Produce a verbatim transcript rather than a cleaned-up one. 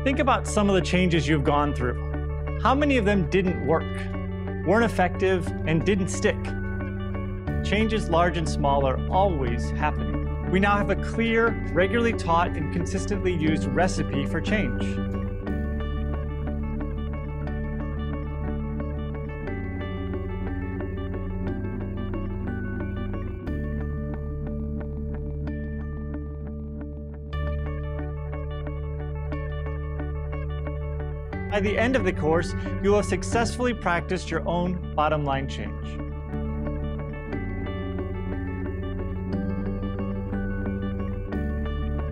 Think about some of the changes you've gone through. How many of them didn't work, weren't effective, and didn't stick? Changes large and small are always happening. We now have a clear, regularly taught, and consistently used recipe for change. By the end of the course, you will have successfully practiced your own bottom line change.